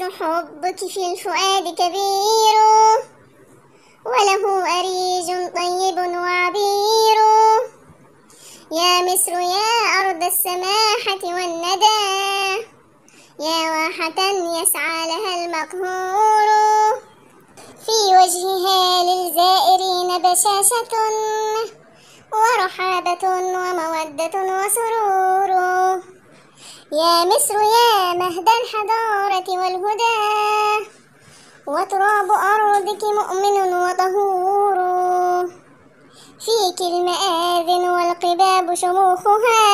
مصر حبك في الفؤاد كبير، وله أريج طيب وعبير. يا مصر يا أرض السماحة والندى، يا واحة يسعى لها المقهور. في وجهها للزائرين بشاشة ورحابة ومودة وسرور. يا مصر يا مهد الحضارة والهدى، وتراب أرضك مؤمن وطهور. فيك المآذن والقباب شموخها،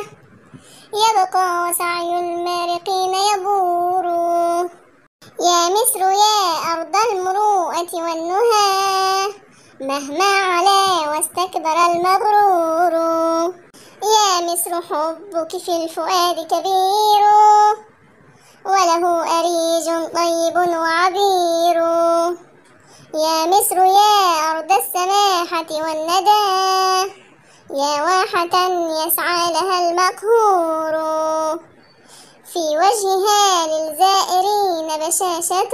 يبقى وسعي المارقين يبور. يا مصر يا أرض المروءة والنهى، مهما علا واستكبر المغرور. يا مصر حبك في الفؤاد كبير، وله أريج طيب وعبير. يا مصر يا أرض السماحة والندى، يا واحة يسعى لها المقهور. في وجهها للزائرين بشاشة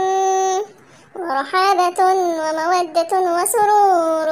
ورحابة ومودة وسرور.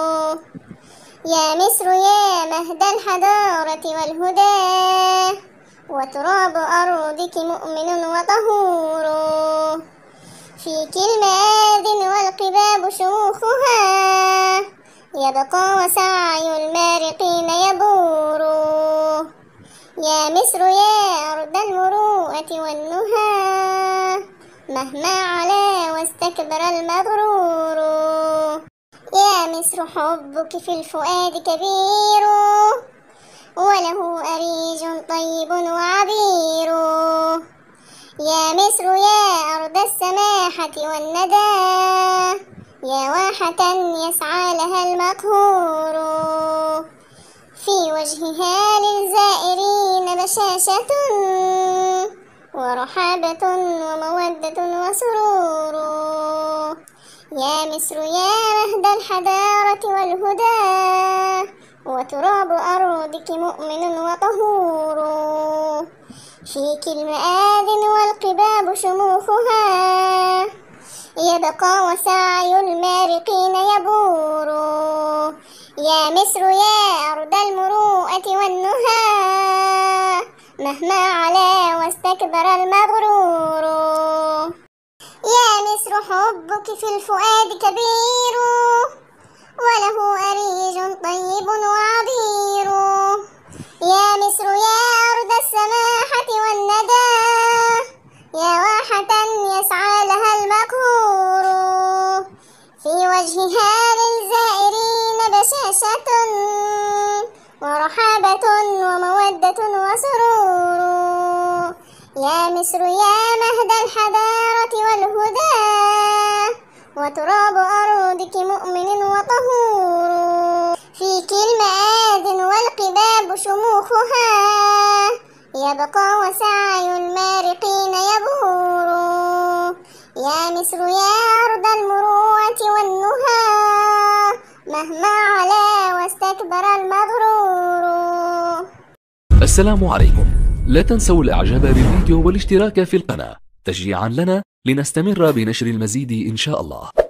يا مصر يا مهد الحضارة والهدى، وتراب أرضك مؤمن وطهور. فيك المآذن والقباب شموخها، يبقى وسعي المارقين يبور. يا مصر يا أرض المروءة والنهى، مهما علا واستكبر المغرور. يا مصر حبك في الفؤاد كبير، وله أريج طيب وعبير. يا مصر يا أرض السماحة والندى، يا واحة يسعى لها المقهور. في وجهها للزائرين بشاشة ورحابة ومودة وسرور. يا مصر يا مهد الحضارة والهدى، وتراب أرضك مؤمن وطهور. فيك المآذن والقباب شموخها، يبقى وسعي المارقين يبور. يا مصر يا أرض المروءة والنهى، مهما علا واستكبر المغرور. يا مصر حبك في الفؤاد كبير، وله أريج طيب وعبير. يا مصر يا أرض السماحة والندى، يا واحة يسعى لها المقهور. في وجهها للزائرين بشاشة ورحابة ومودة وسرور. يا مصر يا مهد الحضارة والهدى، وتراب أرضك مؤمن وطهور. فيك المآذن والقباب شموخها، يبقى وسعي المارقين يبور. يا مصر يا أرض المروءة والنهى، مهما علا واستكبر المغرور. السلام عليكم. لا تنسوا الإعجاب بالفيديو والاشتراك في القناة تشجيعا لنا لنستمر بنشر المزيد إن شاء الله.